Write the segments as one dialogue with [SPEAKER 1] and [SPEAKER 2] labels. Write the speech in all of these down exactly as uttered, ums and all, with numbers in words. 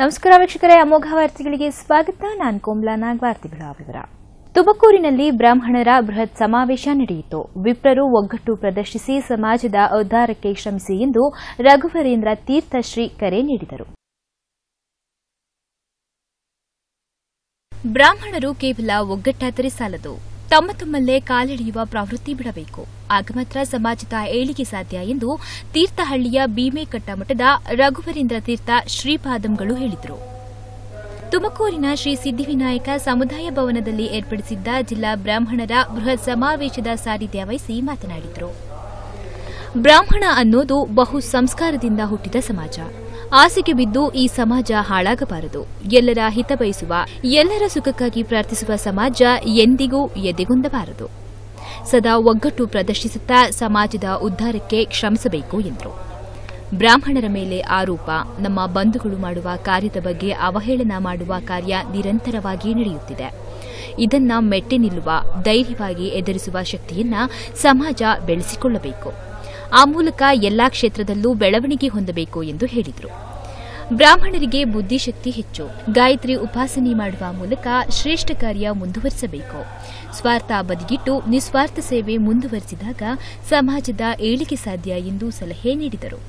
[SPEAKER 1] ನಮಸ್ಕಾರ ವೀಕ್ಷಕರೇ, ಅಮೋಘ ವಾರ್ತೆಗಳಿಗೆ ಸ್ವಾಗತ. ನಾನು ಕೋಮ್ಲಾ ನಾಗ್. ವಾರ್ತೆಗಳ ವಿವರ. ತುಮಕೂರಿನಲ್ಲಿ ಬ್ರಾಹ್ಮಣರ ಬೃಹತ್ ಸಮಾವೇಶ ನಡೆಯಿತು. ವಿಪ್ರರು ಒಗ್ಗಟ್ಟು ಪ್ರದರ್ಶಿಸಿ ಸಮಾಜದ ಉದ್ಧಾರಕ್ಕೆ ಶ್ರಮಿಸಿ ಎಂದು ರಘುವರೇಂದ್ರ ತೀರ್ಥಶ್ರೀ ಕರೆ ನೀಡಿದರು. ಬ್ರಾಹ್ಮಣರು ಕೇವಲ ಒಗ್ಗಟ್ಟಾದರೆ ಸಾಲದು, ತಮ್ಮ ತಮ್ಮಲ್ಲೇ ಕಾಲೆಳೆಯುವ ಪ್ರವೃತ್ತಿ ಬಿಡಬೇಕು. ಆಗ ಮಾತ್ರ ಸಮಾಜದ ಏಳಿಗೆ ಸಾಧ್ಯ ಎಂದು ತೀರ್ಥಹಳ್ಳಿಯ ಭೀಮೇಕಟ್ಟ ಮಠದ ರಘುವರೇಂದ್ರ ತೀರ್ಥ ಶ್ರೀಪಾದಂಗಳು ಹೇಳಿದರು. ತುಮಕೂರಿನ ಶ್ರೀ ಸಿದ್ಧಿವಿನಾಯಕ ಸಮುದಾಯ ಭವನದಲ್ಲಿ ಏರ್ಪಡಿಸಿದ್ದ ಜಿಲ್ಲಾ ಬ್ರಾಹ್ಮಣರ ಬೃಹತ್ ಸಮಾವೇಶದ ಸಾನ್ನಿಧ್ಯ ವಹಿಸಿ ಮಾತನಾಡಿದರು. ಬ್ರಾಹ್ಮಣ ಅನ್ನೋದು ಬಹು ಸಂಸ್ಕಾರದಿಂದ ಹುಟ್ಟಿದ ಸಮಾಜ. ಆಸೆಗೆ ಬಿದ್ದು ಈ ಸಮಾಜ ಹಾಳಾಗಬಾರದು. ಎಲ್ಲರ ಹಿತ ಬಯಸುವ, ಎಲ್ಲರ ಸುಖಕ್ಕಾಗಿ ಪ್ರಾರ್ಥಿಸುವ ಸಮಾಜ ಎಂದಿಗೂ ಎದೆಗುಂದಬಾರದು. ಸದಾ ಒಗ್ಗಟ್ಟು ಪ್ರದರ್ಶಿಸುತ್ತಾ ಸಮಾಜದ ಉದ್ಧಾರಕ್ಕೆ ಶ್ರಮಿಸಬೇಕು ಎಂದರು. ಬ್ರಾಹ್ಮಣರ ಮೇಲೆ ಆರೋಪ, ನಮ್ಮ ಬಂಧುಗಳು ಮಾಡುವ ಕಾರ್ಯದ ಬಗ್ಗೆ ಅವಹೇಳನ ಮಾಡುವ ಕಾರ್ಯ ನಿರಂತರವಾಗಿ ನಡೆಯುತ್ತಿದೆ. ಇದನ್ನ ಮೆಟ್ಟಿ ನಿಲ್ಲುವ, ಧೈರ್ಯವಾಗಿ ಎದುರಿಸುವ ಶಕ್ತಿಯನ್ನ ಸಮಾಜ ಬೆಳೆಸಿಕೊಳ್ಳಬೇಕು. ಆ ಮೂಲಕ ಎಲ್ಲಾ ಕ್ಷೇತ್ರದಲ್ಲೂ ಬೆಳವಣಿಗೆ ಹೊಂದಬೇಕು ಎಂದು ಹೇಳಿದರು. ಬ್ರಾಹ್ಮಣರಿಗೆ ಬುದ್ಧಿಶಕ್ತಿ ಹೆಚ್ಚು. ಗಾಯತ್ರಿ ಉಪಾಸನೆ ಮಾಡುವ ಮೂಲಕ ಶ್ರೇಷ್ಠ ಕಾರ್ಯ ಮುಂದುವರಿಸಬೇಕು. ಸ್ವಾರ್ಥ ಬದಿಗಿಟ್ಟು ನಿಸ್ವಾರ್ಥ ಸೇವೆ ಮುಂದುವರಿಸಿದಾಗ ಸಮಾಜದ ಏಳಿಗೆ ಸಾಧ್ಯ ಎಂದು ಸಲಹೆ ನೀಡಿದರು.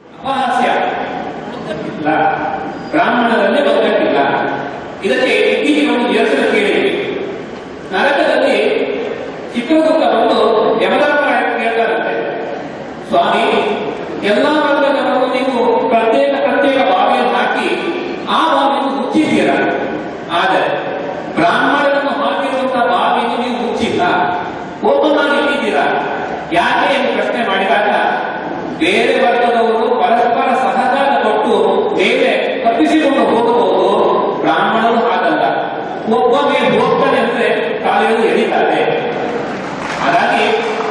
[SPEAKER 2] ಬ್ರಾಹ್ಮಣರಲ್ಲಿ ಒಗ್ಗಟ್ಟಿಲ್ಲ. ಇದಕ್ಕೆ ಇತ್ತೀಚೆಗೆ ಒಂದು ನಿರಸನ ಕೇಳಿದೆ. ನರಕದಲ್ಲಿ ಚಿತ್ರದುರ್ಗ ಬಂದು ಯಮಧರ್ಮ ಕೇಳ್ತಾರಂತೆ, ಸ್ವಾಮಿ, ಎಲ್ಲಾ ವರ್ಗದವರು ನೀವು ಪ್ರತ್ಯೇಕ ಪ್ರತ್ಯೇಕ ಬಾವಿಯನ್ನು ಹಾಕಿ ಆ ಬಾವಿಯನ್ನು ಮುಚ್ಚಿದ್ದೀರ, ಆದರೆ ಬ್ರಾಹ್ಮಣರನ್ನು ಹಾಕಿರುವಂತಹ ಬಾವಿಯನ್ನು ನೀವು ಮುಚ್ಚಿಲ್ಲ, ಓಪನ್ ಇಟ್ಟಿದ್ದೀರಾ, ಯಾಕೆ ಎಂದು ಪ್ರಶ್ನೆ ಮಾಡಿದಾಗ ಬೇರೆ ವರ್ಗದವರು ಪರಸ್ಪರ ಸಹಕಾರ ಕೊಟ್ಟು ಮೇಲೆ ತಪ್ಪಿಸಿಕೊಂಡು ಹೋಗಬಹುದು, ಬ್ರಾಹ್ಮಣರು ಹಾಗಲ್ಲ, ಒಬ್ಬ ಮೇಲೆ ಹೋಗ್ತಾರೆ ಅಂದ್ರೆ ಕಾಲೆಗಳು ಎಳಿತಾರೆ. ಹಾಗಾಗಿ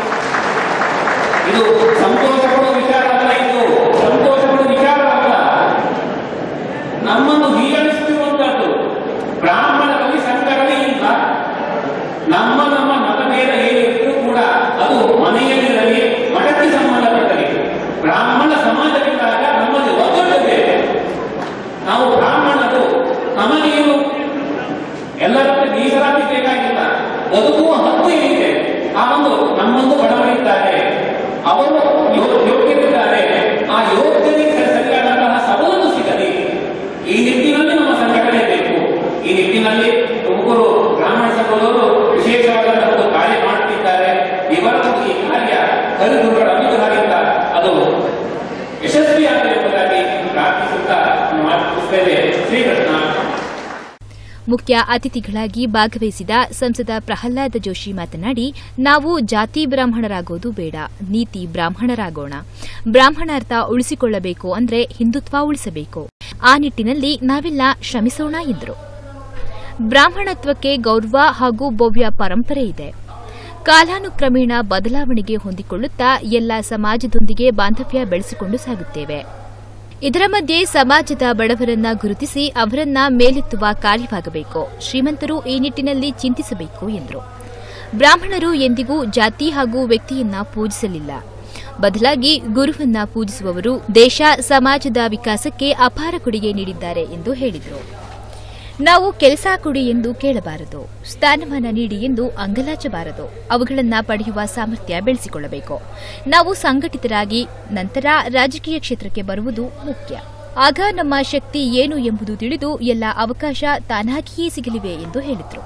[SPEAKER 2] ಇದು ಸಂತೋಷ ಪಡುವ ವಿಚಾರ ಅಲ್ಲ, ಇದು ಸಂತೋಷ ಪಡುವ ವಿಚಾರ ಅಲ್ಲ, ನಮ್ಮನ್ನು ಹೀಯಾಳಿಸುತ್ತಿರುವಂತಹದ್ದು. ಬ್ರಾಹ್ಮಣರಲ್ಲಿ ಸಂಘಟನೆ ಇಲ್ಲ. ನಮ್ಮ ನಮ್ಮ ಮತಭೇದ ಏನಿದ್ರೂ ಕೂಡ ಅದು ಮನೆಯಲ್ಲಿರಲಿ, ಮಠಕ್ಕೆ ಸಂಬಂಧಪಟ್ಟರೆ, ಬ್ರಾಹ್ಮಣ ಸಮಾಜವಿದ್ದಾಗ ನಮ್ಮಲ್ಲಿ ಒಗ್ಗಟ್ಟಿದೆ. ನಾವು ಬ್ರಾಹ್ಮಣರು, ನಮಗೇನು ಎಲ್ಲರಂತೆ ಮೀಸಲಾತಿ ಬೇಕಾಗಿಲ್ಲ, ಬದುಕುವ ಹಕ್ಕು ಏನಿದೆ ಆ ಒಂದು ನಮ್ಮೊಂದು ಬಡವರಿದ್ದಾರೆ, ಅವರು ಯೋಗ್ಯರಿದ್ದಾರೆ, ಆ ಯೋಗ್ಯರಿಗೆ ಸರಿಯಾದಂತಹ ಸವಲತ್ತು ಸಿಗಲಿ. ಈ ನಿಟ್ಟಿನಲ್ಲಿ ನಮ್ಮ ಸಂಘಟನೆ ಬೇಕು. ಈ ನಿಟ್ಟಿನಲ್ಲಿ ತುಮಕೂರು ಬ್ರಾಹ್ಮಣ ಸಂಘದವರು ವಿಶೇಷವಾದಂತಹ ಒಂದು ಕಾರ್ಯ ಮಾಡುತ್ತಿದ್ದಾರೆ. ಇವರ ಒಂದು ಈ ಕಾರ್ಯ ಕಲಿದುಗಳ ಅನುಗ್ರಹದಿಂದ ಅದು ಯಶಸ್ವಿಯಾಗಲಿ ಎಂಬುದಾಗಿ ಪ್ರಾರ್ಥಿಸುತ್ತಾ ಮಾತುತ್ತೇವೆ. ಶ್ರೀಕೃಷ್ಣ.
[SPEAKER 1] ಮುಖ್ಯ ಅತಿಥಿಗಳಾಗಿ ಭಾಗವಹಿಸಿದ ಸಂಸದ ಪ್ರಹ್ಲಾದ ಜೋಶಿ ಮಾತನಾಡಿ, ನಾವು ಜಾತಿ ಬ್ರಾಹ್ಮಣರಾಗೋದು ಬೇಡ, ನೀತಿ ಬ್ರಾಹ್ಮಣರಾಗೋಣ. ಬ್ರಾಹ್ಮಣಾರ್ಥ ಉಳಿಸಿಕೊಳ್ಳಬೇಕು ಅಂದ್ರೆ ಹಿಂದುತ್ವ ಉಳಿಸಬೇಕು. ಆ ನಿಟ್ಟಿನಲ್ಲಿ ನಾವೆಲ್ಲ ಶ್ರಮಿಸೋಣ ಎಂದರು. ಬ್ರಾಹ್ಮಣತ್ವಕ್ಕೆ ಗೌರವ ಹಾಗೂ ಭವ್ಯ ಪರಂಪರೆ ಇದೆ. ಕಾಲಾನುಕ್ರಮೇಣ ಬದಲಾವಣೆಗೆ ಹೊಂದಿಕೊಳ್ಳುತ್ತಾ ಎಲ್ಲ ಸಮಾಜದೊಂದಿಗೆ ಬಾಂಧವ್ಯ ಬೆಳೆಸಿಕೊಂಡು ಸಾಗುತ್ತೇವೆ. ಇದರ ಮಧ್ಯೆ ಸಮಾಜದ ಬಡವರನ್ನ ಗುರುತಿಸಿ ಅವರನ್ನ ಮೇಲೆತ್ತುವ ಕಾರ್ಯವಾಗಬೇಕು. ಶ್ರೀಮಂತರು ಈ ನಿಟ್ಟಿನಲ್ಲಿ ಚಿಂತಿಸಬೇಕು ಎಂದರು. ಬ್ರಾಹ್ಮಣರು ಎಂದಿಗೂ ಜಾತಿ ಹಾಗೂ ವ್ಯಕ್ತಿಯನ್ನ ಪೂಜಿಸಲಿಲ್ಲ. ಬದಲಾಗಿ ಗುರುವನ್ನ ಪೂಜಿಸುವವರು ದೇಶ ಸಮಾಜದ ವಿಕಾಸಕ್ಕೆ ಅಪಾರ ಕೊಡುಗೆ ನೀಡಿದ್ದಾರೆ ಎಂದು ಹೇಳಿದರು. ನಾವು ಕೆಲಸ ಕೊಡಿ ಎಂದು ಕೇಳಬಾರದು, ಸ್ಥಾನಮಾನ ನೀಡಿ ಎಂದು ಅಂಗಲಾಚಬಾರದು. ಅವುಗಳನ್ನು ಪಡೆಯುವ ಸಾಮರ್ಥ್ಯ ಬೆಳೆಸಿಕೊಳ್ಳಬೇಕು. ನಾವು ಸಂಘಟಿತರಾಗಿ ನಂತರ ರಾಜಕೀಯ ಕ್ಷೇತ್ರಕ್ಕೆ ಬರುವುದು ಮುಖ್ಯ. ಆಗ ನಮ್ಮ ಶಕ್ತಿ ಏನು ಎಂಬುದು ತಿಳಿದು ಎಲ್ಲ ಅವಕಾಶ ತಾನಾಗಿಯೇ ಸಿಗಲಿವೆ ಎಂದು ಹೇಳಿದರು.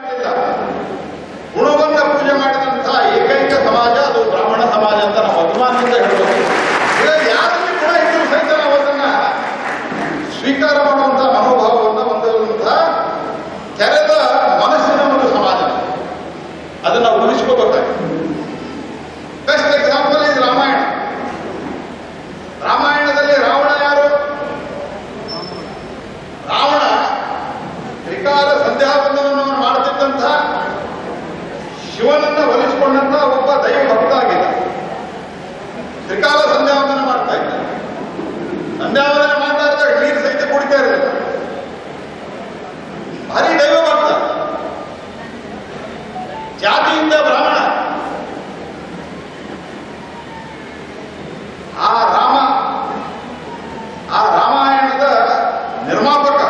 [SPEAKER 3] ಗುಣವಂತ ಪೂಜೆ ಮಾಡಿದಂತಹ ಏಕೈಕ ಸಮಾಜ ಅದು ಬ್ರಾಹ್ಮಣ ಸಮಾಜ ಅಂತ ನಾವು ಅಭಿಮಾನದಿಂದ ಹೇಳಬಹುದು. ಯಾರಲ್ಲಿ ಗುಣ ಇದ್ರೂ ಸಹಿತ ನಾವು ಅದನ್ನ ಸ್ವೀಕಾರ ಮಾಡುವಂತಹ ಮನೋಭಾವವನ್ನು ಹೊಂದಿರುವಂತಹ ತೆರೆದ ಮನಸ್ಸಿನ ಒಂದು ಸಮಾಜ, ಅದನ್ನು ಉಳಿಸಿಕೋಬೇಕಾಗಿದೆ. ಬೆಸ್ಟ್ ಎಕ್ಸಾಂಪಲ್ ಇದು ರಾಮಾಯಣ. ರಾಮಾಯಣದಲ್ಲಿ ರಾವಣ ಯಾರು? ರಾವಣ ತ್ರಿಕಾಲ ಸಂಧ್ಯಾವಂದನವನ್ನು ಮಾಡುತ್ತಿದ್ದಂತಹ ಶಿವನನ್ನ ಒಲಿಸಿಕೊಂಡಂತಹ ಒಬ್ಬ ದೈವ ಭಕ್ತ ಆಗಿದ್ದ. ತ್ರಿಕಾಲ ಸಂಧ್ಯಾವಂದನ ಮಾಡ್ತಾ ಇದ್ದ. ಸಂಧ್ಯಾವಂದನ ಮಾಡ್ತಾ ಇದ್ದಾಗ ನೀರು ಸಹಿತ ಕುಡಿತಾ ಇರಲಿಲ್ಲ. ಭಾರಿ ದೈವ ಭಕ್ತ, ಜಾತಿಯಿಂದ ಬ್ರಾಹ್ಮಣ. ಆ ರಾಮ, ಆ ರಾಮಾಯಣದ ನಿರ್ಮಾಪಕ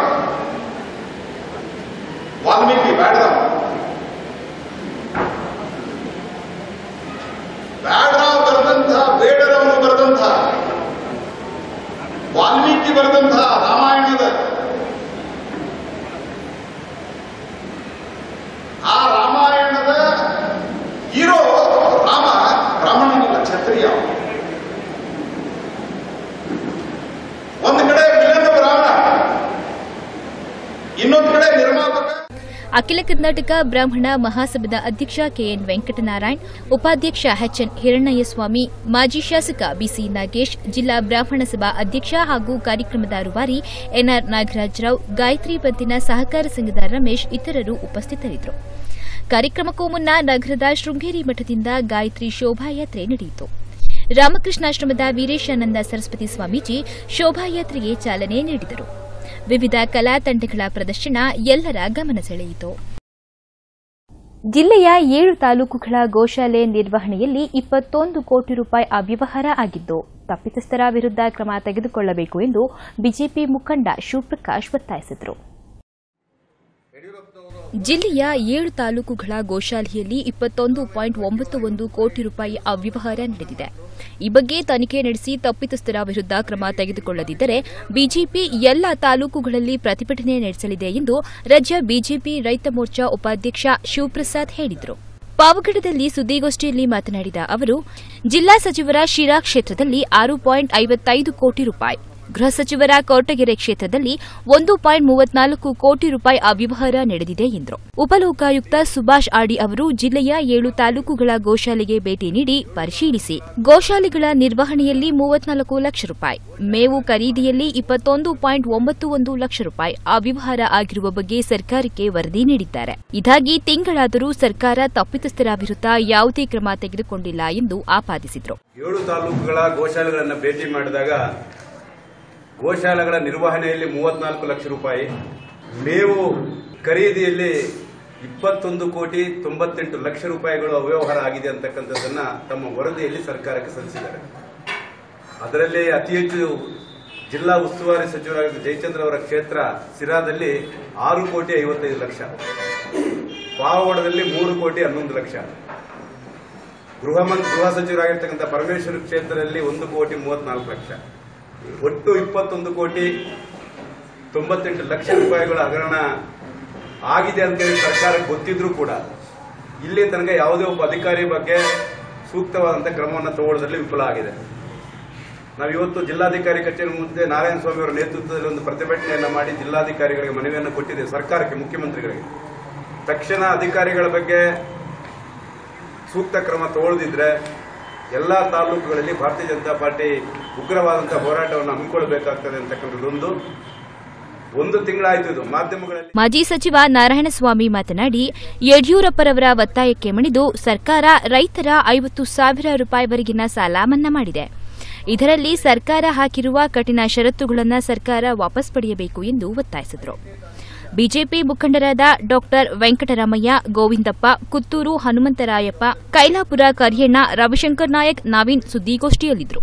[SPEAKER 1] ಅಖಿಲ ಕರ್ನಾಟಕ ಬ್ರಾಹ್ಮಣ ಮಹಾಸಭಾದ ಅಧ್ಯಕ್ಷ ಕೆಎನ್ ವೆಂಕಟನಾರಾಯಣ್, ಉಪಾಧ್ಯಕ್ಷ ಎಚ್ಎನ್ ಹಿರಣ್ಣಯ್ಯಸ್ವಾಮಿ, ಮಾಜಿ ಶಾಸಕ ಬಿಸಿ ನಾಗೇಶ್, ಜಿಲ್ಲಾ ಬ್ರಾಹ್ಮಣ ಸಭಾ ಅಧ್ಯಕ್ಷ ಹಾಗೂ ಕಾರ್ಯಕ್ರಮದ ರೂವಾರಿ ಎನ್ಆರ್ ನಾಗರಾಜರಾವ್, ಗಾಯತ್ರಿ ಪಂಥಿನ ಸಹಕಾರ ಸಂಘದ ರಮೇಶ್ ಇತರರು ಉಪಸ್ಥಿತರಿದ್ದರು. ಕಾರ್ಯಕ್ರಮಕ್ಕೂ ಮುನ್ನ ನಗರದ ಶೃಂಗೇರಿ ಮಠದಿಂದ ಗಾಯತ್ರಿ ಶೋಭಾಯಾತ್ರೆ ನಡೆಯಿತು. ರಾಮಕೃಷ್ಣಾಶ್ರಮದ ವೀರೇಶಾನಂದ ಸರಸ್ವತಿ ಸ್ವಾಮೀಜಿ ಶೋಭಾಯಾತ್ರೆಗೆ ಚಾಲನೆ ನೀಡಿದರು. ವಿವಿಧ ಕಲಾ ತಂಡಗಳ ಪ್ರದರ್ಶನ ಎಲ್ಲರ ಗಮನ ಸೆಳೆಯಿತು. ಜಿಲ್ಲೆಯ ಏಳು ತಾಲೂಕುಗಳ ಗೋಶಾಲೆ ನಿರ್ವಹಣೆಯಲ್ಲಿ ಇಪ್ಪತ್ತೊಂದು ಕೋಟಿ ರೂಪಾಯಿ ಅವ್ಯವಹಾರ ಆಗಿದ್ದು, ತಪ್ಪಿತಸ್ಥರ ವಿರುದ್ಧ ಕ್ರಮ ತೆಗೆದುಕೊಳ್ಳಬೇಕು ಎಂದು ಬಿಜೆಪಿ ಮುಖಂಡ ಶಿವಪ್ರಕಾಶ್ ಒತ್ತಾಯಿಸಿದರು. ಜಿಲ್ಲೆಯ ಏಳು ತಾಲೂಕುಗಳ ಗೋಶಾಲೆಯಲ್ಲಿ ಇಪ್ಪತ್ತೊಂದು ಪಾಯಿಂಟ್ ಒಂಬತ್ತು ಒಂದು ಕೋಟಿ ರೂಪಾಯಿ ಅವ್ಯವಹಾರ ನಡೆದಿದೆ. ಈ ಬಗ್ಗೆ ತನಿಖೆ ನಡೆಸಿ ತಪ್ಪಿತಸ್ಥರ ವಿರುದ್ಧ ಕ್ರಮ ತೆಗೆದುಕೊಳ್ಳದಿದ್ದರೆ ಬಿಜೆಪಿ ಎಲ್ಲ ತಾಲೂಕುಗಳಲ್ಲಿ ಪ್ರತಿಭಟನೆ ನಡೆಸಲಿದೆ ಎಂದು ರಾಜ್ಯ ಬಿಜೆಪಿ ರೈತ ಮೋರ್ಚಾ ಉಪಾಧ್ಯಕ್ಷ ಶಿವಪ್ರಸಾದ್ ಹೇಳಿದರು. ಪಾವಗಡದಲ್ಲಿ ಸುದ್ದಿಗೋಷ್ಠಿಯಲ್ಲಿ ಮಾತನಾಡಿದ ಅವರು, ಜಿಲ್ಲಾ ಸಚಿವರ ಶಿರಾ ಕ್ಷೇತ್ರದಲ್ಲಿ ಆರು ಪಾಯಿಂಟ್ ಐವತ್ತೈದು ಕೋಟಿ ರೂಪಾಯಿ, ಗೃಹ ಸಚಿವರ ಕೊರಟಗೆರೆ ಕ್ಷೇತ್ರದಲ್ಲಿ ಒಂದು ಪಾಯಿಂಟ್ ಮೂವತ್ನಾಲ್ಕು ಕೋಟಿ ರೂಪಾಯಿ ಅವ್ಯವಹಾರ ನಡೆದಿದೆ ಎಂದರು. ಉಪಲೋಕಾಯುಕ್ತ ಸುಭಾಷ್ ಆಡಿ ಅವರು ಜಿಲ್ಲೆಯ ಏಳು ತಾಲೂಕುಗಳ ಗೋಶಾಲೆಗೆ ಭೇಟಿ ನೀಡಿ ಪರಿಶೀಲಿಸಿ ಗೋಶಾಲೆಗಳ ನಿರ್ವಹಣೆಯಲ್ಲಿ ಮೂವತ್ನಾಲ್ಕು ಲಕ್ಷ ರೂಪಾಯಿ, ಮೇವು ಖರೀದಿಯಲ್ಲಿ ಇಪ್ಪತ್ತೊಂದು ಪಾಯಿಂಟ್ ಒಂಬತ್ತು ಒಂದು ಲಕ್ಷ ರೂಪಾಯಿ ಅವ್ಯವಹಾರ ಆಗಿರುವ ಬಗ್ಗೆ ಸರ್ಕಾರಕ್ಕೆ ವರದಿ ನೀಡಿದ್ದಾರೆ. ಇದಾಗಿ ತಿಂಗಳಾದರೂ ಸರ್ಕಾರ ತಪ್ಪಿತಸ್ಥರ ವಿರುದ್ಧ ಯಾವುದೇ ಕ್ರಮ ತೆಗೆದುಕೊಂಡಿಲ್ಲ ಎಂದು ಆಪಾದಿಸಿದರು.
[SPEAKER 4] ಏಳು ತಾಲೂಕುಗಳ ಗೋಶಾಲೆಗಳನ್ನು ಭೇಟಿ ಮಾಡಿದಾಗ ಗೋಶಾಲೆಗಳ ನಿರ್ವಹಣೆಯಲ್ಲಿ ಮೂವತ್ನಾಲ್ಕು ಲಕ್ಷ ರೂಪಾಯಿ, ಮೇವು ಖರೀದಿಯಲ್ಲಿ ಇಪ್ಪತ್ತೊಂದು ಕೋಟಿ ತೊಂಬತ್ತೆಂಟು ಲಕ್ಷ ರೂಪಾಯಿಗಳು ಅವ್ಯವಹಾರ ಆಗಿದೆ ಅಂತಕ್ಕಂಥದ್ದನ್ನ ತಮ್ಮ ವರದಿಯಲ್ಲಿ ಸರ್ಕಾರಕ್ಕೆ ಸಲ್ಲಿಸಿದ್ದಾರೆ. ಅದರಲ್ಲಿ ಅತಿ ಹೆಚ್ಚು ಜಿಲ್ಲಾ ಉಸ್ತುವಾರಿ ಸಚಿವರಾಗಿದ್ದ ಜಯಚಂದ್ರ ಅವರ ಕ್ಷೇತ್ರ ಸಿರಾದಲ್ಲಿ ಆರು ಕೋಟಿ ಐವತ್ತೈದು ಲಕ್ಷ, ಪಾವಗಡದಲ್ಲಿ ಮೂರು ಕೋಟಿ ಹನ್ನೊಂದು ಲಕ್ಷ, ಗೃಹ ಮಂತ್ರಿ ಗೃಹ ಸಚಿವರಾಗಿರ್ತಕ್ಕಂಥ ಪರಮೇಶ್ವರ ಕ್ಷೇತ್ರದಲ್ಲಿ ಒಂದು ಕೋಟಿ ಮೂವತ್ನಾಲ್ಕು ಲಕ್ಷ, ಒಟ್ಟು ಇಪ್ಪತ್ತೊಂದು ಕೋಟಿ ತೊಂಬತ್ತೆಂಟು ಲಕ್ಷ ರೂಪಾಯಿಗಳ ಹಗರಣ ಆಗಿದೆ ಅಂತೇಳಿ ಸರ್ಕಾರಕ್ಕೆ ಗೊತ್ತಿದ್ರೂ ಕೂಡ ಇಲ್ಲಿ ತನಕ ಯಾವುದೇ ಒಬ್ಬ ಅಧಿಕಾರಿ ಬಗ್ಗೆ ಸೂಕ್ತವಾದಂತಹ ಕ್ರಮವನ್ನು ತಗೊಳ್ಳೋದ್ರಲ್ಲಿ ವಿಫಲ ಆಗಿದೆ. ನಾವು ಇವತ್ತು ಜಿಲ್ಲಾಧಿಕಾರಿ ಕಚೇರಿ ಮುಂದೆ ನಾರಾಯಣ ಸ್ವಾಮಿ ಅವರ ನೇತೃತ್ವದಲ್ಲಿ ಒಂದು ಪ್ರತಿಭಟನೆಯನ್ನ ಮಾಡಿ ಜಿಲ್ಲಾಧಿಕಾರಿಗಳಿಗೆ ಮನವಿಯನ್ನು ಕೊಟ್ಟಿದೆ, ಸರ್ಕಾರಕ್ಕೆ, ಮುಖ್ಯಮಂತ್ರಿಗಳಿಗೆ. ತಕ್ಷಣ ಅಧಿಕಾರಿಗಳ ಬಗ್ಗೆ ಸೂಕ್ತ ಕ್ರಮ ತಗೊಳ್ಳದಿದ್ರೆ ಎಲ್ಲಾ ತಾಲೂಕುಗಳಲ್ಲಿ ಭಾರತೀಯ ಜನತಾ ಪಾರ್ಟಿ ಉಗ್ರವಾದಂತಹ ಹೋರಾಟವನ್ನು ಹಮ್ಮಿಕೊಳ್ಳಬೇಕಾಗ್ತದೆ ಅಂತಕ್ಕಂಥದ್ದೊಂದು ಒಂದು ತಿಂಗಳಾಯಿತು. ಇದು ಮಾಧ್ಯಮಗಳಲ್ಲಿ
[SPEAKER 1] ಮಾಜಿ ಸಚಿವ ನಾರಾಯಣಸ್ವಾಮಿ ಮಾತನಾಡಿ, ಯಡಿಯೂರಪ್ಪರವರ ಒತ್ತಾಯಕ್ಕೆ ಮಣಿದು ಸರ್ಕಾರ ರೈತರ ಐವತ್ತು ಸಾವಿರ ರೂಪಾಯಿವರೆಗಿನ ಸಾಲ ಮನ್ನಾ ಮಾಡಿದೆ. ಇದರಲ್ಲಿ ಸರ್ಕಾರ ಹಾಕಿರುವ ಕಠಿಣ ಷರತ್ತುಗಳನ್ನು ಸರ್ಕಾರ ವಾಪಸ್ ಪಡೆಯಬೇಕು ಎಂದು ಒತ್ತಾಯಿಸಿದರು. ಬಿಜೆಪಿ ಮುಖಂಡರಾದ ಡಾ ವೆಂಕಟರಾಮಯ್ಯ, ಗೋವಿಂದಪ್ಪ, ಕುತ್ತೂರು ಹನುಮಂತರಾಯಪ್ಪ, ಕೈಲಾಪುರ ಕರಿಯಣ್ಣ, ರವಿಶಂಕರ್ ನಾಯಕ್, ನವೀನ್ ಸುದ್ದಿಗೋಷ್ಠಿಯಲ್ಲಿದ್ದರು.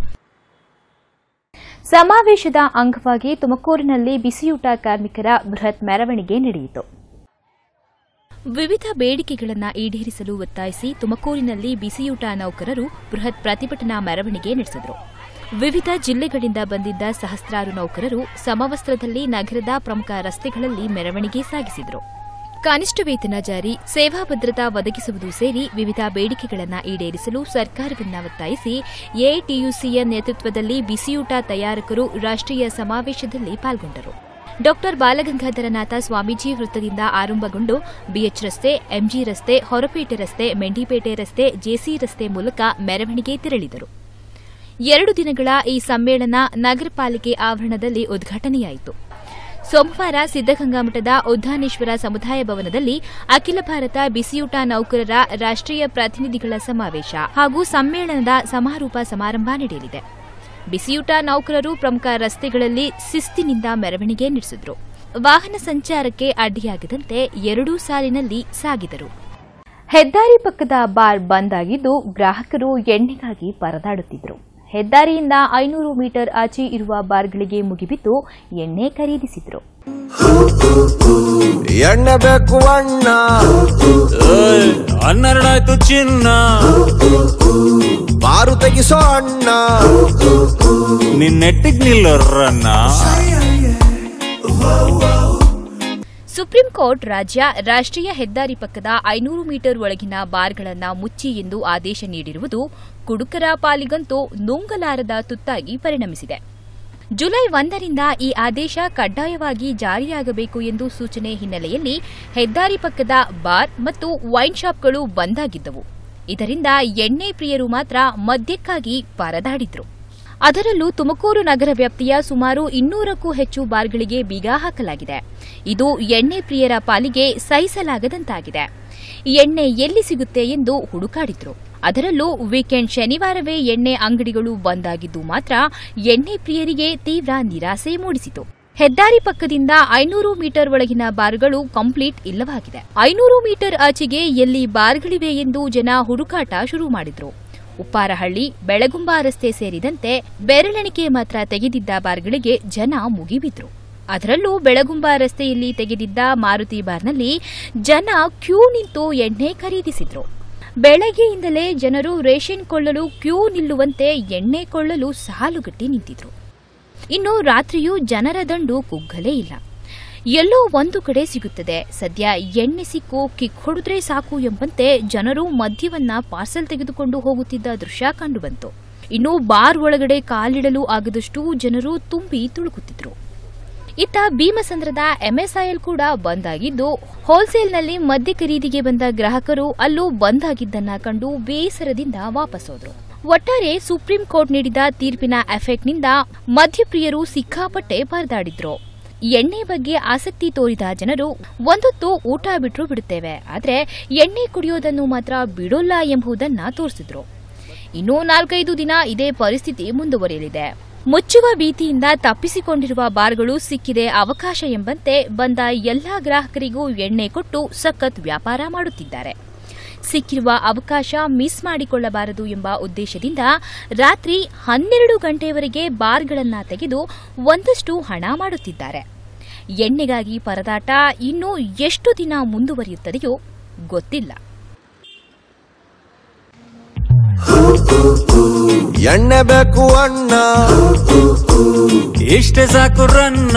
[SPEAKER 1] ಸಮಾವೇಶದ ಅಂಗವಾಗಿ ತುಮಕೂರಿನಲ್ಲಿ ಬಿಸಿಯೂಟ ಕಾರ್ಮಿಕರ ಬೃಹತ್ ಮೆರವಣಿಗೆ ನಡೆಯಿತು. ವಿವಿಧ ಬೇಡಿಕೆಗಳನ್ನು ಈಡೇರಿಸಲು ಒತ್ತಾಯಿಸಿ ತುಮಕೂರಿನಲ್ಲಿ ಬಿಸಿಯೂಟ ನೌಕರರು ಬೃಹತ್ ಪ್ರತಿಭಟನಾ ಮೆರವಣಿಗೆ ನಡೆಸಿದರು. ವಿವಿಧ ಜಿಲ್ಲೆಗಳಿಂದ ಬಂದಿದ್ದ ಸಹಸ್ರಾರು ನೌಕರರು ಸಮವಸ್ತ್ರದಲ್ಲಿ ನಗರದ ಪ್ರಮುಖ ರಸ್ತೆಗಳಲ್ಲಿ ಮೆರವಣಿಗೆ ಸಾಗಿಸಿದರು. ಕನಿಷ್ಠ ವೇತನ ಜಾರಿ, ಸೇವಾ ಭದ್ರತಾ ಒದಗಿಸುವುದು ಸೇರಿ ವಿವಿಧ ಬೇಡಿಕೆಗಳನ್ನು ಈಡೇರಿಸಲು ಸರ್ಕಾರವನ್ನು ಒತ್ತಾಯಿಸಿ ಎಐಟಿಯುಸಿಯ ನೇತೃತ್ವದಲ್ಲಿ ಬಿಸಿಯೂಟ ತಯಾರಕರು ರಾಷ್ಟ್ರೀಯ ಸಮಾವೇಶದಲ್ಲಿ ಪಾಲ್ಗೊಂಡರು. ಡಾ ಬಾಲಗಂಗಾಧರನಾಥ ಸ್ವಾಮೀಜಿ ವೃತ್ತದಿಂದ ಆರಂಭಗೊಂಡು ಬಿಎಚ್ ರಸ್ತೆ, ಎಂಜಿ ರಸ್ತೆ, ಹೊರಪೇಟೆ ರಸ್ತೆ, ಮೆಂಡಿಪೇಟೆ ರಸ್ತೆ, ಜೆಸಿ ರಸ್ತೆ ಮೂಲಕ ಮೆರವಣಿಗೆ ತೆರಳಿದರು. ಎರಡು ದಿನಗಳ ಈ ಸಮ್ಮೇಳನ ನಗರ ಪಾಲಿಕೆ ಆವರಣದಲ್ಲಿ ಉದ್ಘಾಟನೆಯಾಯಿತು. ಸೋಮವಾರ ಸಿದ್ದಗಂಗಾ ಮಠದ ಉದ್ದಾನೇಶ್ವರ ಸಮುದಾಯ ಭವನದಲ್ಲಿ ಅಖಿಲ ಭಾರತ ಬಿಸಿಯೂಟ ನೌಕರರ ರಾಷ್ಟ್ರೀಯ ಪ್ರತಿನಿಧಿಗಳ ಸಮಾವೇಶ ಹಾಗೂ ಸಮ್ಮೇಳನದ ಸಮಾರೋಪ ಸಮಾರಂಭ ನಡೆಯಲಿದೆ. ಬಿಸಿಯೂಟ ನೌಕರರು ಪ್ರಮುಖ ರಸ್ತೆಗಳಲ್ಲಿ ಶಿಸ್ತಿನಿಂದ ಮೆರವಣಿಗೆ ನಡೆಸಿದರು. ವಾಹನ ಸಂಚಾರಕ್ಕೆ ಅಡ್ಡಿಯಾಗದಂತೆ ಎರಡೂ ಸಾಲಿನಲ್ಲಿ ಸಾಗಿದರು. ಹೆದ್ದಾರಿ ಪಕ್ಕದ ಬಾರ್ ಬಂದ್ ಆಗಿದ್ದು ಗ್ರಾಹಕರು ಎಣ್ಣೆಗಾಗಿ ಪರದಾಡುತ್ತಿದ್ದರು. ಹೆದ್ದಾರಿಯಿಂದ ಐನೂರು ಮೀಟರ್ ಆಚೆ ಇರುವ ಬಾರ್ಗಳಿಗೆ ಮುಗಿಬಿದ್ದು ಎಣ್ಣೆ ಖರೀದಿಸಿದ್ರು.
[SPEAKER 5] ಎಣ್ಣೆ ಬೇಕು ಅಣ್ಣ, ಹನ್ನೆರಡಾಯ್ತು ಚಿನ್ನ, ಬಾರು ತೆಗಿಸೋ ಅಣ್ಣ, ನಿನ್ನೆಟ್ಟಿಗ್ ನಿಲ್ಲೋರನ್ನ.
[SPEAKER 1] ಸುಪ್ರೀಂ ಕೋರ್ಟ್ ರಾಜ್ಯ ರಾಷ್ಟ್ರೀಯ ಹೆದ್ದಾರಿ ಪಕ್ಕದ ಐನೂರು ಮೀಟರ್ ಒಳಗಿನ ಬಾರ್ಗಳನ್ನು ಮುಚ್ಚಿ ಎಂದು ಆದೇಶ ನೀಡಿರುವುದು ಕುಡುಕರ ಪಾಲಿಗಂತೂ ನುಂಗಲಾರದ ತುತ್ತಾಗಿ ಪರಿಣಮಿಸಿದೆ. ಜುಲೈ ಒಂದರಿಂದ ಈ ಆದೇಶ ಕಡ್ಡಾಯವಾಗಿ ಜಾರಿಯಾಗಬೇಕು ಎಂದು ಸೂಚನೆ ಹಿನ್ನೆಲೆಯಲ್ಲಿ ಹೆದ್ದಾರಿ ಪಕ್ಕದ ಬಾರ್ ಮತ್ತು ವೈನ್ ಶಾಪ್ಗಳು ಬಂದ್ ಆಗಿದ್ದವು. ಇದರಿಂದ ಎಣ್ಣೆ ಪ್ರಿಯರು ಮಾತ್ರ ಮದ್ಯಕ್ಕಾಗಿ ಪರದಾಡಿದ್ರು. ಅದರಲ್ಲೂ ತುಮಕೂರು ನಗರ ವ್ಯಾಪ್ತಿಯ ಸುಮಾರು ಇನ್ನೂರಕ್ಕೂ ಹೆಚ್ಚು ಬಾರ್ಗಳಿಗೆ ಬೀಗ ಹಾಕಲಾಗಿದೆ. ಇದು ಎಣ್ಣೆ ಪ್ರಿಯರ ಪಾಲಿಗೆ ಸಹಿಸಲಾಗದಂತಾಗಿದೆ. ಎಣ್ಣೆ ಎಲ್ಲಿ ಸಿಗುತ್ತೆ ಎಂದು ಹುಡುಕಾಡಿದ್ರು. ಅದರಲ್ಲೂ ವೀಕೆಂಡ್ ಶನಿವಾರವೇ ಎಣ್ಣೆ ಅಂಗಡಿಗಳು ಬಂದ್ ಆಗಿದ್ದು ಮಾತ್ರ ಎಣ್ಣೆ ಪ್ರಿಯರಿಗೆ ತೀವ್ರ ನಿರಾಸೆ ಮೂಡಿಸಿತು. ಹೆದ್ದಾರಿ ಪಕ್ಕದಿಂದ ಐನೂರು ಮೀಟರ್ ಒಳಗಿನ ಬಾರ್ಗಳು ಕಂಪ್ಲೀಟ್ ಇಲ್ಲವಾಗಿದೆ. ಐನೂರು ಮೀಟರ್ ಆಚೆಗೆ ಎಲ್ಲಿ ಬಾರ್ಗಳಿವೆ ಎಂದು ಜನ ಹುಡುಕಾಟ ಶುರು ಮಾಡಿದ್ರು. ಉಪ್ಪಾರಹಳ್ಳಿ, ಬೆಳಗುಂಬ ರಸ್ತೆ ಸೇರಿದಂತೆ ಬೆರಳೆಣಿಕೆ ಮಾತ್ರ ತೆಗೆದಿದ್ದ ಬಾರ್ಗಳಿಗೆ ಜನ ಮುಗಿಬಿದ್ರು. ಅದರಲ್ಲೂ ಬೆಳಗುಂಬ ರಸ್ತೆಯಲ್ಲಿ ತೆಗೆದಿದ್ದ ಮಾರುತಿ ಬಾರ್ನಲ್ಲಿ ಜನ ಕ್ಯೂ ನಿಂತು ಎಣ್ಣೆ ಖರೀದಿಸಿದ್ರು. ಬೆಳಗ್ಗೆಯಿಂದಲೇ ಜನರು ರೇಷನ್ ಕೊಳ್ಳಲು ಕ್ಯೂ ನಿಲ್ಲುವಂತೆ ಎಣ್ಣೆ ಕೊಳ್ಳಲು ಸಾಲುಗಟ್ಟಿ ನಿಂತಿದ್ರು. ಇನ್ನು ರಾತ್ರಿಯೂ ಜನರ ದಂಡು ಕುಗ್ಗಲೇ ಇಲ್ಲ. ಎಲ್ಲೋ ಒಂದು ಕಡೆ ಸಿಗುತ್ತದೆ, ಸದ್ಯ ಎಣ್ಣೆ ಸಿಕ್ಕು ಕಿಕ್ ಹೊಡೆದ್ರೆ ಸಾಕು ಎಂಬಂತೆ ಜನರು ಮದ್ಯವನ್ನ ಪಾರ್ಸಲ್ ತೆಗೆದುಕೊಂಡು ಹೋಗುತ್ತಿದ್ದ ದೃಶ್ಯ ಕಂಡುಬಂತು. ಇನ್ನು ಬಾರ್ ಒಳಗಡೆ ಕಾಲಿಡಲು ಆಗದಷ್ಟು ಜನರು ತುಂಬಿ ತುಳುಕುತ್ತಿದ್ರು. ಇತ್ತ ಭೀಮಸಂದ್ರದ ಎಂಎಸ್ಐಎಲ್ ಕೂಡ ಬಂದ್ ಆಗಿದ್ದು, ಹೋಲ್ಸೇಲ್ನಲ್ಲಿ ಮದ್ಯ ಖರೀದಿಗೆ ಬಂದ ಗ್ರಾಹಕರು ಅಲ್ಲೂ ಬಂದ್ ಆಗಿದ್ದನ್ನ ಕಂಡು ಬೇಸರದಿಂದ ವಾಪಸ್ ಹೋದ್ರು. ಒಟ್ಟಾರೆ ಸುಪ್ರೀಂ ಕೋರ್ಟ್ ನೀಡಿದ ತೀರ್ಪಿನ ಎಫೆಕ್ಟ್ನಿಂದ ಮದ್ಯಪ್ರಿಯರು ಸಿಕ್ಕಾಪಟ್ಟೆ ಪರದಾಡಿದ್ರು. ಎಣ್ಣೆ ಬಗ್ಗೆ ಆಸಕ್ತಿ ತೋರಿದ ಜನರು ಒಂದೊತ್ತು ಊಟ ಬಿಟ್ಟರು ಬಿಡುತ್ತೇವೆ, ಆದರೆ ಎಣ್ಣೆ ಕುಡಿಯೋದನ್ನು ಮಾತ್ರ ಬಿಡೋಲ್ಲ ಎಂಬುದನ್ನ ತೋರಿಸಿದ್ರು. ಇನ್ನೂ ನಾಲ್ಕೈದು ದಿನ ಇದೇ ಪರಿಸ್ಥಿತಿ ಮುಂದುವರಿಯಲಿದೆ. ಮುಚ್ಚುವ ಭೀತಿಯಿಂದ ತಪ್ಪಿಸಿಕೊಂಡಿರುವ ಬಾರ್ಗಳು ಸಿಕ್ಕಿದೆ ಅವಕಾಶ ಎಂಬಂತೆ ಬಂದ ಎಲ್ಲಾ ಗ್ರಾಹಕರಿಗೂ ಎಣ್ಣೆ ಕೊಟ್ಟು ಸಖತ್ ವ್ಯಾಪಾರ ಮಾಡುತ್ತಿದ್ದಾರೆ. ಸಿಕ್ಕಿರುವ ಅವಕಾಶ ಮಿಸ್ ಮಾಡಿಕೊಳ್ಳಬಾರದು ಎಂಬ ಉದ್ದೇಶದಿಂದ ರಾತ್ರಿ ಹನ್ನೆರಡು ಗಂಟೆಯವರೆಗೆ ಬಾರ್ಗಳನ್ನ ತೆಗೆದು ಒಂದಷ್ಟು ಹಣ ಮಾಡುತ್ತಿದ್ದಾರೆ. ಎಣ್ಣೆಗಾಗಿ ಪರದಾಟ ಇನ್ನೂ ಎಷ್ಟು ದಿನ ಮುಂದುವರಿಯುತ್ತದೆಯೋ ಗೊತ್ತಿಲ್ಲ.
[SPEAKER 5] ಎಣ್ಣೆ ಬೇಕು ಅಣ್ಣ,
[SPEAKER 6] ಇಷ್ಟೇ ಸಾಕು ರನ್ನ,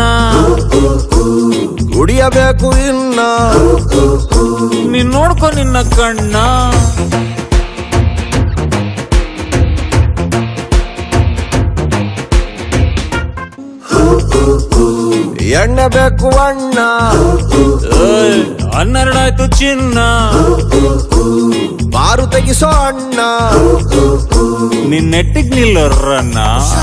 [SPEAKER 5] ಕುಡಿಯಬೇಕು ಇನ್ನ,
[SPEAKER 6] ನೀನ್ ನೋಡ್ಕೊ ನಿನ್ನ ಕಣ್ಣ.
[SPEAKER 5] ಎಣ್ಣೆ ಬೇಕು ಅಣ್ಣ,
[SPEAKER 6] ಹನ್ನೆರಡಾಯ್ತು ಚಿನ್ನ,
[SPEAKER 5] ಬಾರು ತೆಗಿಸೋ ಅಣ್ಣ,
[SPEAKER 6] ನಿನ್ ನೆಟ್ಟಿಗ್ ನಿಲ್ಲೋರನ್ನ.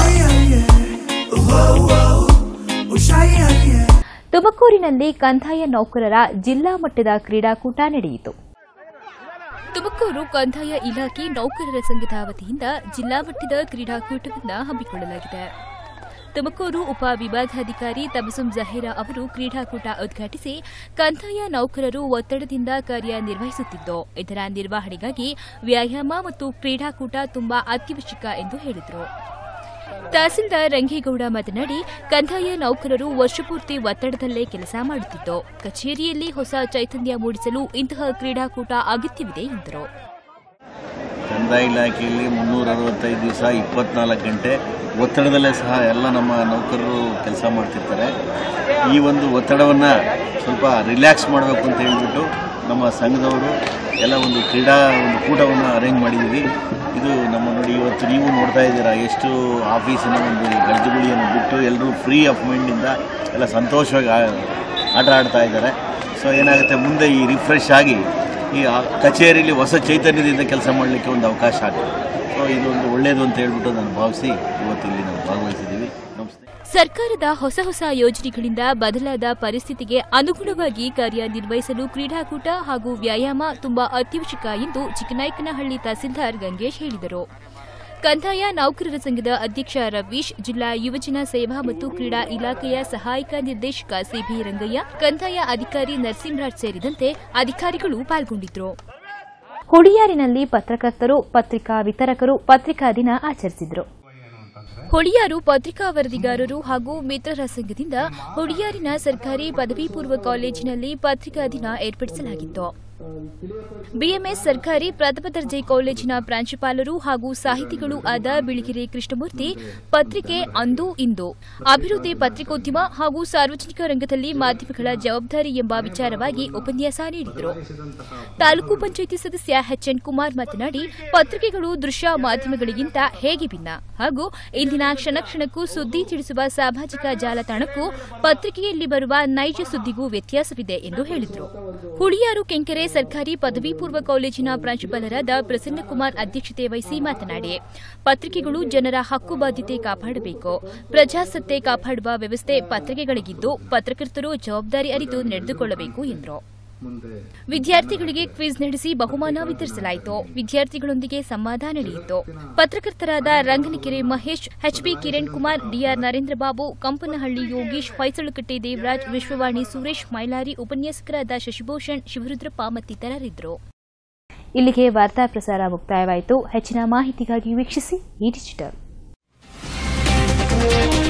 [SPEAKER 1] ತುಮಕೂರಿನಲ್ಲಿ ಕಂದಾಯ ನೌಕರರ ಜಿಲ್ಲಾ ಮಟ್ಟದ ಕ್ರೀಡಾಕೂಟ ನಡೆಯಿತು. ತುಮಕೂರು ಕಂದಾಯ ಇಲಾಖೆ ನೌಕರರ ಸಂಘದ ವತಿಯಿಂದ ಜಿಲ್ಲಾ ಮಟ್ಟದ ಕ್ರೀಡಾಕೂಟವನ್ನು ಹಮ್ಮಿಕೊಳ್ಳಲಾಗಿದೆ. ತುಮಕೂರು ಉಪ ವಿಭಾಗಾಧಿಕಾರಿ ತಬಸುಂ ಜಹೀರಾ ಅವರು ಕ್ರೀಡಾಕೂಟ ಉದ್ಘಾಟಿಸಿ ಕಂದಾಯ ನೌಕರರು ಒತ್ತಡದಿಂದ ಕಾರ್ಯನಿರ್ವಹಿಸುತ್ತಿದ್ದು, ಇದರ ನಿರ್ವಹಣೆಗಾಗಿ ವ್ಯಾಯಾಮ ಮತ್ತು ಕ್ರೀಡಾಕೂಟ ತುಂಬಾ ಅತ್ಯವಶ್ಯಕ ಎಂದು ಹೇಳಿದರು. ತಹಸೀಲ್ದಾರ್ ರಂಗೇಗೌಡ ಮಾತನಾಡಿ, ಕಂದಾಯ ನೌಕರರು ವರ್ಷಪೂರ್ತಿ ಒತ್ತಡದಲ್ಲೇ ಕೆಲಸ ಮಾಡುತ್ತಿದ್ದು, ಕಚೇರಿಯಲ್ಲಿ ಹೊಸ ಚೈತನ್ಯ ಮೂಡಿಸಲು ಇಂತಹ ಕ್ರೀಡಾಕೂಟ ಅಗತ್ಯವಿದೆ ಎಂದರು.
[SPEAKER 7] ಕಂದಾಯ ಇಲಾಖೆಯಲ್ಲಿ ಮುನ್ನೂರ ಅರವತ್ತೈದು ದಿವಸ ಇಪ್ಪತ್ನಾಲ್ಕು ಗಂಟೆ ಒತ್ತಡದಲ್ಲೇ ಸಹ ಎಲ್ಲ ನಮ್ಮ ನೌಕರರು ಕೆಲಸ ಮಾಡ್ತಿರ್ತಾರೆ. ಈ ಒಂದು ಒತ್ತಡವನ್ನು ಸ್ವಲ್ಪ ರಿಲ್ಯಾಕ್ಸ್ ಮಾಡಬೇಕು ಅಂತ ಹೇಳಿಬಿಟ್ಟು ನಮ್ಮ ಸಂಘದವರು ಎಲ್ಲ ಒಂದು ಕ್ರೀಡಾ ಒಂದು ಕೂಟವನ್ನು ಅರೇಂಜ್ ಮಾಡಿದ್ದೀವಿ. ಇದು ನಮ್ಮ ನೋಡಿ ಇವತ್ತು ನೀವು ನೋಡ್ತಾ ಇದ್ದೀರಾ, ಎಷ್ಟು ಆಫೀಸಿನ ಒಂದು ಗರ್ಜುಗುಳಿಯನ್ನು ಬಿಟ್ಟು ಎಲ್ಲರೂ ಫ್ರೀ ಆಫ್ ಮೈಂಡಿಂದ ಎಲ್ಲ ಸಂತೋಷವಾಗಿ ಆಟ ಆಡ್ತಾ ಇದ್ದಾರೆ. ಸೊ ಏನಾಗುತ್ತೆ, ಮುಂದೆ ಈ ರಿಫ್ರೆಶ್ ಆಗಿ ಈ ಕಚೇರಿಯಲ್ಲಿ ಹೊಸ ಚೈತನ್ಯದಿಂದ ಕೆಲಸ ಮಾಡಲಿಕ್ಕೆ ಒಂದು ಅವಕಾಶ ಆಗುತ್ತೆ. ಸೊ ಇದು ಒಂದು ಒಳ್ಳೆಯದು ಅಂತ ಹೇಳ್ಬಿಟ್ಟು ನಾನು ಭಾವಿಸಿ ಇವತ್ತು ಇಲ್ಲಿ ನಾವು ಭಾಗವಹಿಸಿದ್ದೀವಿ. ನಮಸ್ತೆ.
[SPEAKER 1] ಸರ್ಕಾರದ ಹೊಸ ಹೊಸ ಯೋಜನೆಗಳಿಂದ ಬದಲಾದ ಪರಿಸ್ಥಿತಿಗೆ ಅನುಗುಣವಾಗಿ ಕಾರ್ಯನಿರ್ವಹಿಸಲು ಕ್ರೀಡಾಕೂಟ ಹಾಗೂ ವ್ಯಾಯಾಮ ತುಂಬಾ ಅತ್ಯವಶ್ಯಕ ಎಂದು ಚಿಕ್ಕನಾಯಕನಹಳ್ಳಿ ತಹಸೀಲ್ದಾರ್ ಗಂಗೇಶ್ ಹೇಳಿದರು. ಕಂದಾಯ ನೌಕರರ ಸಂಘದ ಅಧ್ಯಕ್ಷ ರವೀಶ್, ಜಿಲ್ಲಾ ಯುವಜನ ಸೇವಾ ಮತ್ತು ಕ್ರೀಡಾ ಇಲಾಖೆಯ ಸಹಾಯಕ ನಿರ್ದೇಶಕ ಸಿಬಿ ರಂಗಯ್ಯ, ಕಂದಾಯ ಅಧಿಕಾರಿ ನರಸಿಂಹರಾಜ್ ಸೇರಿದಂತೆ ಅಧಿಕಾರಿಗಳು ಪಾಲ್ಗೊಂಡಿದ್ದರು. ಹುಳಿಯಾರಿನಲ್ಲಿ ಪತ್ರಕರ್ತರು, ಪತ್ರಿಕಾ ವಿತರಕರು ಪತ್ರಿಕಾ ದಿನ ಆಚರಿಸಿದರು. ಹುಳಿಯಾರು ಪತ್ರಿಕಾ ವರದಿಗಾರರು ಹಾಗೂ ಮಿತ್ರರ ಸಂಘದಿಂದ ಹುಳಿಯಾರಿನ ಸರ್ಕಾರಿ ಪದವಿ ಪೂರ್ವ ಕಾಲೇಜಿನಲ್ಲಿ ಪತ್ರಿಕಾ ದಿನ ಏರ್ಪಡಿಸಲಾಗಿತ್ತು. ಬಿಎಂಎಸ್ ಸರ್ಕಾರಿ ಪ್ರಥಮ ದರ್ಜೆ ಕಾಲೇಜಿನ ಪ್ರಾಂಶುಪಾಲರು ಹಾಗೂ ಸಾಹಿತಿಗಳು ಆದ ಬಿಳಿಗೆರೆ ಕೃಷ್ಣಮೂರ್ತಿ ಪತ್ರಿಕೆ ಅಂದು ಇಂದು ಅಭಿವೃದ್ಧಿ ಪತ್ರಿಕೋದ್ಯಮ ಹಾಗೂ ಸಾರ್ವಜನಿಕ ರಂಗದಲ್ಲಿ ಮಾಧ್ಯಮಗಳ ಜವಾಬ್ದಾರಿ ಎಂಬ ವಿಚಾರವಾಗಿ ಉಪನ್ಯಾಸ ನೀಡಿದರು. ತಾಲೂಕು ಪಂಚಾಯಿತಿ ಸದಸ್ಯ ಎಚ್ಎನ್ ಕುಮಾರ್ ಮಾತನಾಡಿ, ಪತ್ರಿಕೆಗಳು ದೃಶ್ಯ ಮಾಧ್ಯಮಗಳಿಗಿಂತ ಹೇಗೆ ಭಿನ್ನ ಹಾಗೂ ಇಂದಿನ ಕ್ಷಣ ಕ್ಷಣಕ್ಕೂ ಸುದ್ದಿ ತಿಳಿಸುವ ಸಾಮಾಜಿಕ ಜಾಲತಾಣಕ್ಕೂ ಪತ್ರಿಕೆಯಲ್ಲಿ ಬರುವ ನೈಜ ಸುದ್ದಿಗೂ ವ್ಯತ್ಯಾಸವಿದೆ ಎಂದು ಹೇಳಿದರು. ಹುಳಿಯಾರು ಕೆಂಕೆರೆ ಸರ್ಕಾರಿ ಪದವಿ ಪೂರ್ವ ಕಾಲೇಜಿನ ಪ್ರಾಂಶುಪಾಲರಾದ ಪ್ರಸನ್ನಕುಮಾರ್ ಅಧ್ಯಕ್ಷತೆ ವಹಿಸಿ ಮಾತನಾಡಿ, ಪತ್ರಿಕೆಗಳು ಜನರ ಹಕ್ಕು ಬಾಧ್ಯತೆ ಕಾಪಾಡಬೇಕು. ಪ್ರಜಾಸತ್ತೆ ಕಾಪಾಡುವ ವ್ಯವಸ್ಥೆ ಪತ್ರಿಕೆಗಳಿಗಿದ್ದು ಪತ್ರಕರ್ತರು ಜವಾಬ್ದಾರಿ ಅರಿತು ನಡೆದುಕೊಳ್ಳಬೇಕು ಎಂದರು. ವಿದ್ಯಾರ್ಥಿಗಳಿಗೆ ಕ್ವಿಜ್ ನಡೆಸಿ ಬಹುಮಾನ ವಿತರಿಸಲಾಯಿತು. ವಿದ್ಯಾರ್ಥಿಗಳೊಂದಿಗೆ ಸಂವಾದ ನಡೆಯಿತು. ಪತ್ರಕರ್ತರಾದ ರಂಗನಕೆರೆ ಮಹೇಶ್, ಎಚ್ಬಿ ಕಿರಣ್ ಕುಮಾರ್, ಡಿಆರ್ ನರೇಂದ್ರ ಬಾಬು, ಕಂಪನಹಳ್ಳಿ ಯೋಗೀಶ್, ಹೊಯ್ಸಳಕಟ್ಟೆ ದೇವರಾಜ್, ವಿಶ್ವವಾಣಿ ಸುರೇಶ್, ಮೈಲಾರಿ, ಉಪನ್ಯಾಸಕರಾದ ಶಶಿಭೂಷಣ್, ಶಿವರುದ್ರಪ್ಪ ಮತ್ತಿತರರಿದ್ದರು. ಇಲ್ಲಿಗೆ ವಾರ್ತಾ ಪ್ರಸಾರ ಮುಕ್ತಾಯವಾಯಿತು. ಹೆಚ್ಚಿನ ಮಾಹಿತಿಗಾಗಿ ವೀಕ್ಷಿಸಿ ಈ ಡಿಜಿಟಲ್.